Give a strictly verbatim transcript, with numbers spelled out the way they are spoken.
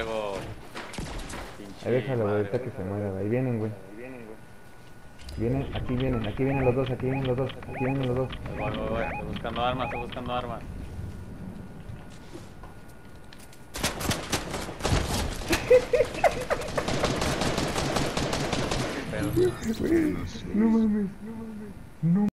Luego, Ahí pinche déjalo, güey, madre, ahorita güey. que se muera, güey. Ahí vienen, güey. Vienen, aquí vienen, aquí vienen los dos, aquí vienen los dos, aquí vienen los dos. Voy, voy, voy. Estoy buscando armas, estoy buscando armas. ¿Qué pedo? Güey, no mames. No